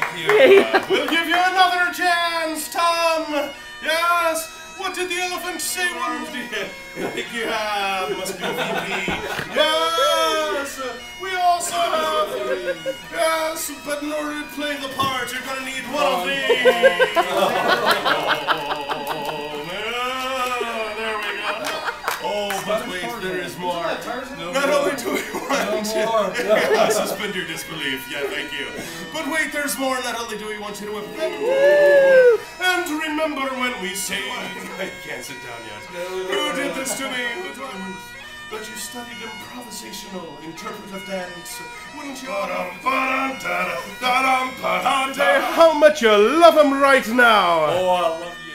We'll give you another chance, Tom. Yes. What did the elephant say one day? I think you have. Must be a VP. Yes. We also have. Yes. But in order to play the part, you're gonna need one of these. There we go. Oh, but wait, there is more. Not only do we want to suspend your disbelief, yeah, thank you. But wait, there's more. Not only do we want you to whip them, and to remember when we say, I can't sit down yet. Who did this to me? But you studied improvisational, interpretive dance, wouldn't you? Say how much you love him right now. Oh, I love you.